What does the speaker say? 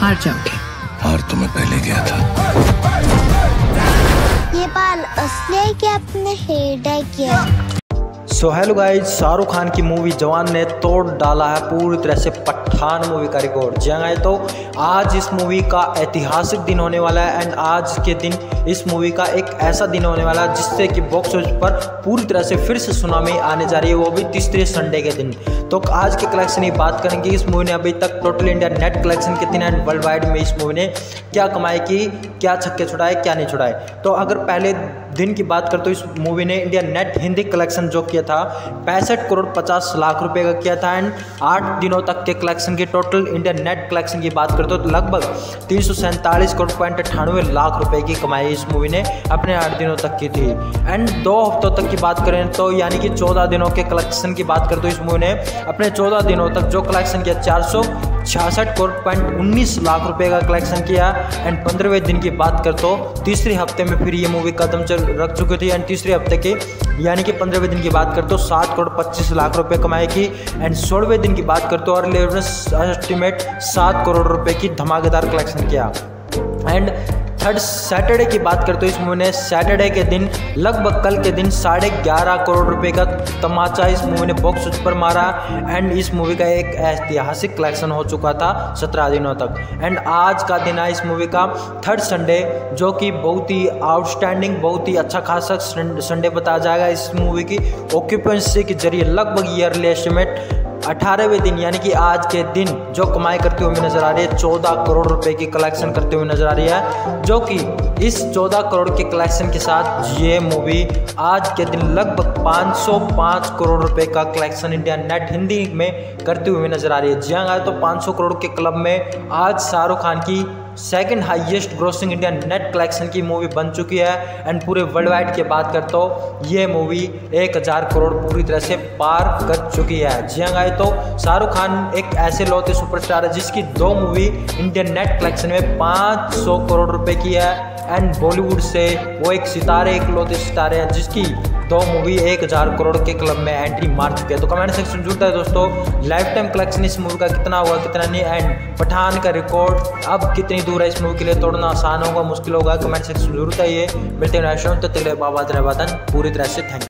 हार जाओगे। हार तो मैं पहले गया था। ये बाल असली है कि आपने हेयर डाई किया? So hello guys, Shahrukh Khan की मूवी जवान ने तोड़ डाला है पूरी तरह से पठान मूवी का रिकॉर्ड। जी हाँ, तो आज इस मूवी का ऐतिहासिक दिन होने वाला है एंड आज के दिन इस मूवी का एक ऐसा दिन होने वाला है जिससे कि बॉक्स ऑफिस पर पूरी तरह से फिर से सुनामी आने जा रही है, वो भी तीसरे संडे के दिन। तो आज के कलेक्शन की बात करेंगे, इस मूवी ने अभी तक टोटल इंडिया नेट कलेक्शन कितने एंड वर्ल्ड वाइड में इस मूवी ने क्या कमाई की, क्या छक्के छुड़ाए, क्या नहीं छुड़ाए। तो अगर पहले दिन की बात करें तो इस मूवी ने इंडिया नेट हिंदी कलेक्शन जो किया था 65 करोड़ 50 लाख रुपए का किया था एंड 8 दिनों तक के कलेक्शन की टोटल इंडिया नेट कलेक्शन की बात करें तो लगभग 347 करोड़ 98 लाख रुपए की कमाई इस मूवी ने अपने 8 दिनों तक की थी। एंड 2 हफ्तों तक की बात करें तो यानी कि 14 दिनों के कलेक्शन की बात करें तो इस मूवी ने अपने 14 दिनों तक जो कलेक्शन किया 466 करोड़ 19 लाख रुपए का कलेक्शन किया। एंड 15वें दिन की बात कर तो तीसरे हफ्ते में फिर ये मूवी कदम रख चुकी थी एंड तीसरे हफ्ते के यानी कि 15वें दिन की बात कर तो 7 करोड़ 25 लाख रुपए कमाई की। एंड 16वें दिन की बात कर तो और एस्टिमेट 7 करोड़ रुपए की धमाकेदार कलेक्शन किया। एंड थर्ड सैटरडे की बात करते हो इस मूवी ने सैटरडे के दिन लगभग कल के दिन 11.5 करोड़ रुपए का तमाचा इस मूवी ने बॉक्स ऑफिस पर मारा एंड इस मूवी का एक ऐतिहासिक कलेक्शन हो चुका था 17 दिनों तक। एंड आज का दिन है इस मूवी का थर्ड संडे, जो कि बहुत ही आउटस्टैंडिंग, बहुत ही अच्छा खासा संडे बताया जाएगा। इस मूवी की ऑक्यूपेंसी के जरिए लगभग ईयरली एस्टिमेट 18वें दिन यानी कि आज के दिन जो कमाई करते हुए नजर आ रही है 14 करोड़ रुपए की कलेक्शन करते हुए नजर आ रही है, जो कि इस 14 करोड़ के कलेक्शन के साथ ये मूवी आज के दिन लगभग 505 करोड़ रुपए का कलेक्शन इंडिया नेट हिंदी में करते हुए नजर आ रही है। जी हाँ, तो 500 करोड़ के क्लब में आज शाहरुख खान की second highest grossing India net collection की मूवी बन चुकी है। एंड पूरे वर्ल्ड वाइड की बात करते हो ये मूवी 1000 करोड़ पूरी तरह से पार कर चुकी है। जी हाँ, तो शाहरुख खान एक ऐसे लौते सुपरस्टार है जिसकी 2 मूवी इंडियन नेट कलेक्शन में 500 करोड़ रुपए की है। एंड बॉलीवुड से वो एक सितारे, एक लौते सितारे हैं जिसकी 2 मूवी 1000 करोड़ के क्लब में एंट्री मार चुके हैं। तो कमेंट सेक्शन जुड़ता है दोस्तों, लाइफ टाइम कलेक्शन इस मूवी का कितना हुआ, कितना नहीं, एंड पठान का रिकॉर्ड अब कितनी दूर है इस मूवी के लिए तोड़ना आसान होगा, मुश्किल होगा, कमेंट सेक्शन जरूर चाहिए। मिलते हैं नेक्स्ट टाइम, तब तक के लिए बाबा पूरी तरह से थैंक यू।